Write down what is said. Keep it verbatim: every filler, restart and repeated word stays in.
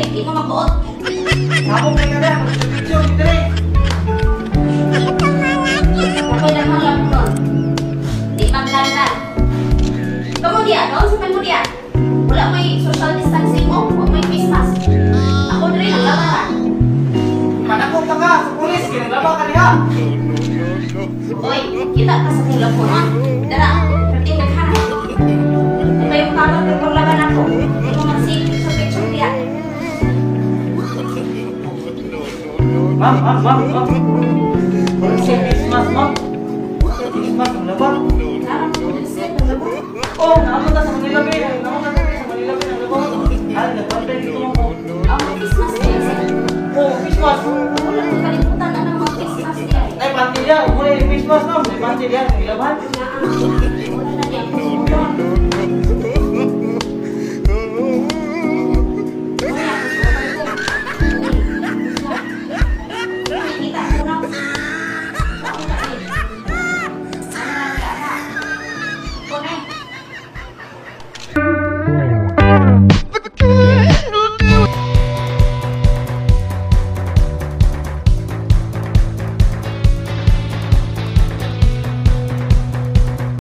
di mo magbuot. Ako may kada, mag-video dito rin. Ako lang ang lang nun. Di maglandan. Kemudian, doon sa kemudian, wala may social distancing mo, wala may face mask. Ako na rin ang labaran. Manakot ka ka sa pulis, kinaglaba ka niya. Oy, kita ka sa telefon ha. Dala, perting naghanap. Ito yung kamot ng paglaban ako. Hindi mo magsipin sa picture niya. Ma'am, ma'am, ma'am, ma'am. Wala siya face mask, ma'am. Face mask ang laban. Narang mo din siya, talaga. Oh, nakapunta sa Manila Bay. Nakapunta sa Manila Bay ang laban. Ay, nagpapay dito mo. Ang face mask niya siya. Oh, face mask. Wala kong kalimutan ang mga face mask niya. Ay, panty niya. Muna yung face mask, ma'am. May panty niya. May laban. Na,